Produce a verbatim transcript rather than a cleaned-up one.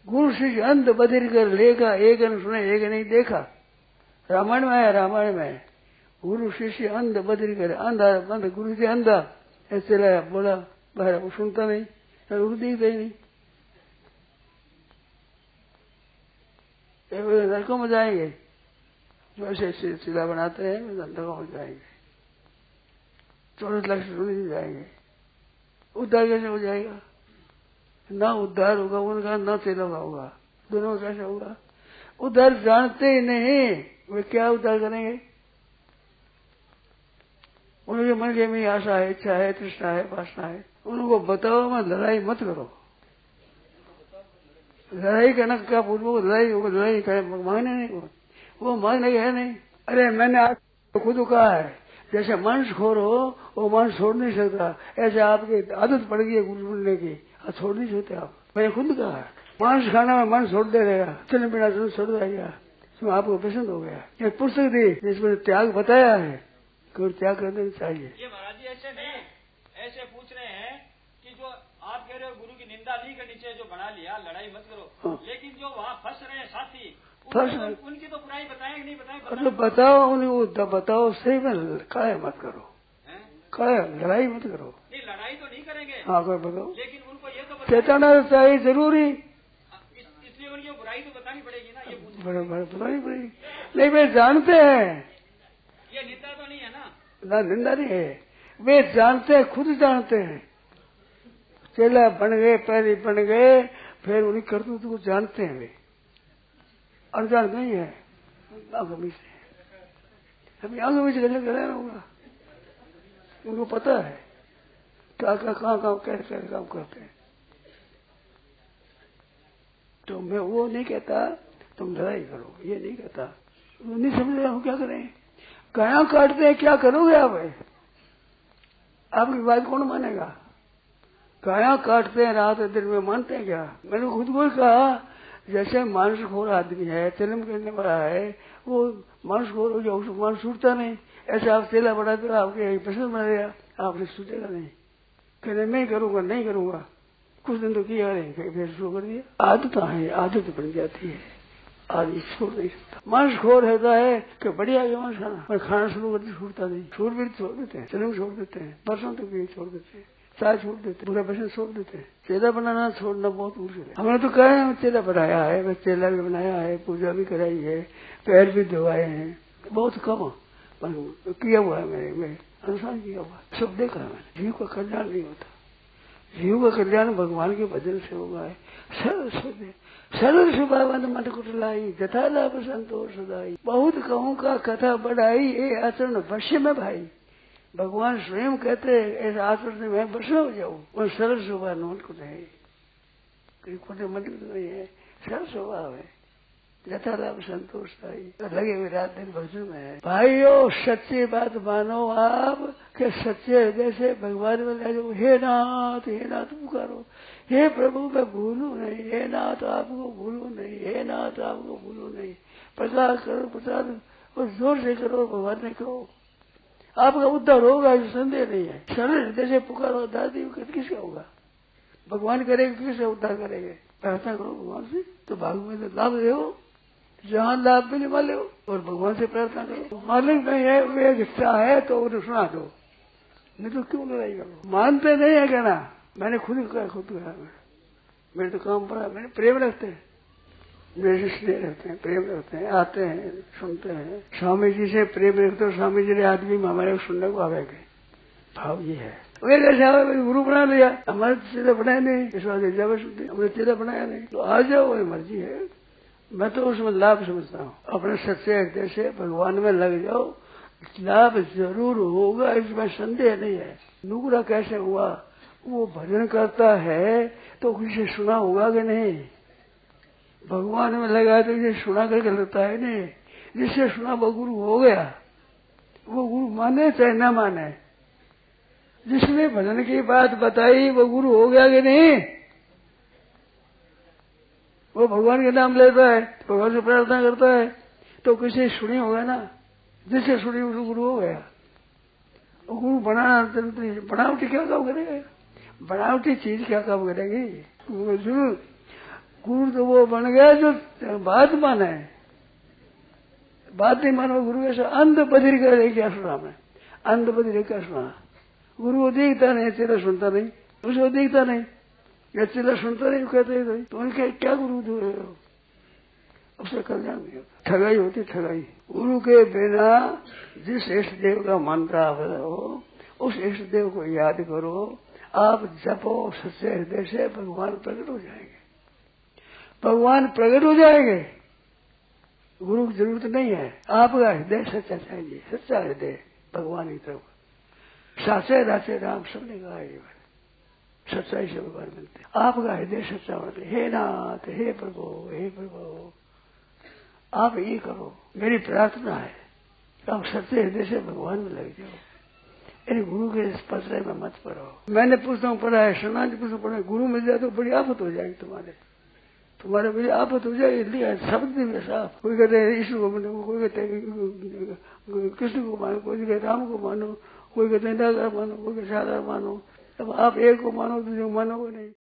गुरु शिष्य अंध बधिर कर लेगा, एक न सुने एक नहीं देखा। रामायण में है, रामायण में गुरु शिष्य अंध बधिर कर, अंधा अंध गुरु से अंधा ऐसे लाया बोला बाहर, वो सुनता नहीं, गुरु दिखता ही नहीं। नरकों में जाएंगे जो ऐसे सीधा बनाते हैं, नरकों में जाएंगे, चौदह लाख से जाएंगे। उद्धार कैसे हो जाएगा? ना उद्धार होगा उनका, ना चेला होगा, दोनों कैसे होगा? उद्धार जानते ही नहीं, वे क्या उद्धार करेंगे? उनके मन के में आशा है, इच्छा है, तृष्णा है, वासना है, उनको बताओ मत, लड़ाई मत करो। लड़ाई करना क्या पूछो? लड़ाई होगा, लड़ाई करे मांगने नहीं, वो मांगने है नहीं। अरे मैंने आज खुद कहा है, जैसे मांस खोर हो वो मांस छोड़ नहीं सकता, ऐसे आपकी आदत पड़ गई है गुरु बोलने की, छोड़ नहीं सकते आप। मैंने खुद कहा है, मांस खाना में मन छोड़ दे रहेगा, चलने बिना छोड़ देगा, इसमें आपको पसंद हो गया। ये पुस्तक दी जिसमें त्याग बताया है कि त्याग करना चाहिए। ये महाराज जी ऐसे नहीं, ऐसे पूछ रहे हैं कि जो आप कह रहे हो गुरु की निंदा नहीं करनी चाहिए, जो बना लिया लड़ाई मत करो, हाँ। लेकिन जो वहाँ फंस रहे हैं साथी, उनको, उनकी तो बुराई बताएं नहीं बताएं? तो बताओ उन्हें, बताओ सही में काय मत करो, काय लड़ाई मत करो। नहीं लड़ाई तो नहीं करेंगे, हाँ कोई बताओ, लेकिन उनको ये तो चेतना चाहिए जरूरी, इसलिए उनकी बुराई तो बतानी पड़ेगी ना। ये बतानी पड़ेगी, नहीं वे जानते हैं, ये निंदा तो नहीं है ना? ना निंदा नहीं है, वे जानते हैं, खुद जानते हैं। चेला बन गए, पैरी बन गए, फिर उन्हीं करतूत को जानते हैं, वे अनजान नहीं है। आगमी से अभी आगमी से गलत कराना होगा, उनको पता है क्या क्या कहाँ कहाँ कैसे कैसे काम करते हैं। तो मैं वो नहीं कहता तुम लड़ाई करो, ये नहीं कहता, नहीं समझ रहे हो क्या करें? गाया काटते हैं, क्या करोगे आप? आपकी बात कौन मानेगा? गाया काटते हैं रात दिन में, मानते हैं क्या? मैंने खुद को कहा, जैसे मांसखोर आदमी है, जन्म करने वाला है, वो मांसखोर हो जाओ, मांस छूटता नहीं, ऐसे आप तेला बढ़ा दो, आपके पसंद बनेगा, आपसे छूटेगा नहीं। कहते मैं करूंगा, नहीं करूंगा, कुछ दिन तो किया नहीं, फिर शुरू कर दिया। आदत है, आदत बन जाती है, आदमी छोड़ नहीं सकता। मांसखोर होता है कि बढ़िया के मांस खाना, पर खाना शुरू कर दिया छूटता नहीं, छूट भी छोड़ देते हैं, जन्म छोड़ देते हैं, बरसों तक भी छोड़ देते हैं, चाय छोड़ देते, पूरा बचन छोड़ देते हैं। चेला बनाना छोड़ना बहुत मुश्किल है। हमने तो कहा है चेला बनाया है, मैं चेला भी बनाया है, पूजा भी कराई है, पैर भी धोवाए हैं, बहुत कम किया हुआ है, मेरे में अनुसार किया हुआ है, सब देखा है मैंने। जीव का कल्याण नहीं होता, जीव का कल्याण भगवान के भजन से होगा। सरल सुने सरल सुभावन मन कुटलाई, जथा लाभ संतोष सदाई, बहुत कहूँ का कथा बढ़ाई, ये आचरण वश्य में भाई। भगवान स्वयं कहते हैं ऐसे आचरण से मैं वश हो जाऊं, और सरल स्वभाव मन को नहीं, कोई खोटे मन नहीं है, सरल स्वभाव है, जथा लाभ संतोष सदाई, लगे हुए रात दिन भजन में है। भाइयों सच्ची बात मानो आप कि सच्चे हृदय से भगवान में ले जाओ। हे नाथ, हे नाथ पुकारो, हे प्रभु मैं भूलू नहीं, हे नाथ आपको भूलू नहीं, हे नाथ आपको भूलू नहीं। प्रचार करो, प्रचार और जोर से करो, भगवान ने कहो, आपका उद्धार होगा, इस संदेह नहीं है। सरल हृदय से पुकारो, दादी किसका होगा? भगवान करेगा, किससे उद्धार करेंगे? प्रार्थना करो भगवान से, तो भाग में तो लाभ हो, जहाँ लाभ मिले मान लो, और भगवान से प्रार्थना करो। मालिक नहीं है, वे इच्छा है तो उन्हें सुना दो, नहीं तो क्यों लड़ाई करो? मानते नहीं है कहना, मैंने खुद कहा, खुद कहा, मेरे तो काम पड़ा, मैंने प्रेम रखते हैं, मेरे स्नेह रखते हैं, प्रेम रखते हैं, आते हैं, सुनते हैं। स्वामी जी से प्रेम रखते हो, स्वामी जी ने आदमी हमारे सुनने को आवेगा, भाव ये है। वे कैसे गुरु बना लिया, हमारे चेला बनाया नहीं, इस बात हमने चेला बनाया नहीं, तो आ जाओ, वही मर्जी है। मैं तो उसमें लाभ समझता हूँ, अपने सच्चे हृदय से भगवान में लग जाओ, लाभ जरूर होगा, इसमें संदेह नहीं है। नुकरा कैसे हुआ? वो भजन करता है तो किसी सुना होगा कि नहीं? भगवान में लगा तो इसे सुना करके लगता है नहीं, जिससे सुना वो गुरु हो गया, वो गुरु माने चाहे न माने, जिसने भजन की बात बताई वो गुरु हो गया कि नहीं? वो भगवान के नाम लेता है, भगवान से प्रार्थना करता है, तो किसी सुनी होगा ना, जिससे सुनी उसको गुरु हो गया। वो गुरु बनाना बनावटी क्या काम करेगा? बनावटी चीज क्या काम करेगी? जरूर गुरु तो वो बन गया जो बात माने, बात नहीं मानो गुरु ऐसा अंध बधिर करे क्या सुना मैं, अंध बधिर क्या सुना। गुरु को देखता नहीं, चेला सुनता नहीं, उसको देखता नहीं, या चेला सुनता नहीं कहते ही तो उनके क्या गुरु दो उससे कल्याण नहीं होता, ठगाई होती ठगाई। गुरु के बिना जिस इष्ट देव का मंत्र आप हो उस इष्ट देव को याद करो, आप जपो सच्चे हृदय से, भगवान प्रकट हो जाएंगे, भगवान प्रकट हो जाएंगे। गुरु की जरूरत नहीं है, आपका हृदय सच्चा चाहिए, सच्चा हृदय भगवान की तरफ। साचे राचे राम सबने कहा ये बात, सच्चाई से भगवान मिलते। आपका हृदय सच्चा होना चाहिए। हे नाथ, हे प्रभु, हे प्रभु, आप ये करो, मेरी प्रार्थना है, आप सच्चे हृदय से भगवान में लग जाओ, इन गुरु के इस पसरे में मत पड़ो। मैंने पुस्तक पढ़ा है, शरणार्थ पुस्तक पढ़ा है, गुरु मिल जाए तो बड़ी आफत हो जाएगी तुम्हारे, तुम्हारे बड़ी आफत हो जाएगी। इसलिए शब्द भी साफ, कोई कहते हैं ईश्वर को मानो, कोई कहते हैं कृष्ण को मानो, कोई कहते राम को मानो, कोई कहते हैं नागर मानो, कोई कहते सागर मानो। अब आप एक को मानो, दूसरे को मानोगे नहीं।